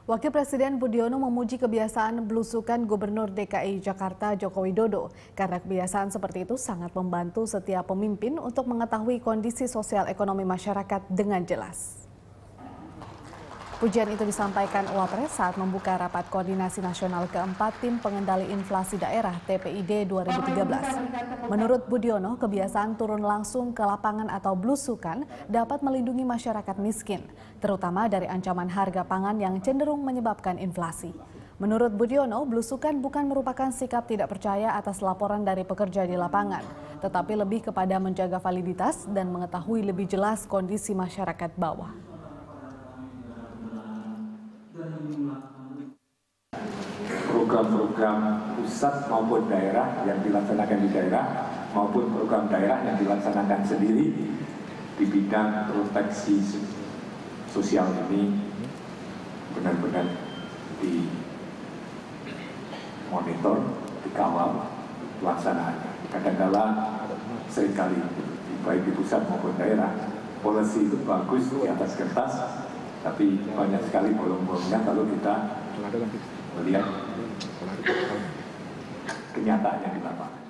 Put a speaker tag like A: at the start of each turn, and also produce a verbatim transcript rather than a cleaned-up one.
A: Wakil Presiden Budiono memuji kebiasaan belusukan Gubernur D K I Jakarta Joko Widodo karena kebiasaan seperti itu sangat membantu setiap pemimpin untuk mengetahui kondisi sosial ekonomi masyarakat dengan jelas. Pujian itu disampaikan Wapres saat membuka rapat koordinasi nasional keempat Tim Pengendali Inflasi Daerah T P I D dua ribu tiga belas. Menurut Budiono, kebiasaan turun langsung ke lapangan atau belusukan dapat melindungi masyarakat miskin, terutama dari ancaman harga pangan yang cenderung menyebabkan inflasi. Menurut Budiono, belusukan bukan merupakan sikap tidak percaya atas laporan dari pekerja di lapangan, tetapi lebih kepada menjaga validitas dan mengetahui lebih jelas kondisi masyarakat bawah.
B: Program-program pusat maupun daerah yang dilaksanakan di daerah maupun program daerah yang dilaksanakan sendiri di bidang proteksi sosial ini benar-benar dimonitor, dikawal pelaksanaannya. Kadang-kala seringkali baik di pusat maupun daerah polisi itu bagus di atas kertas, tapi banyak sekali bolong-bolongnya kalau kita melihat kenyataannya di lapangan.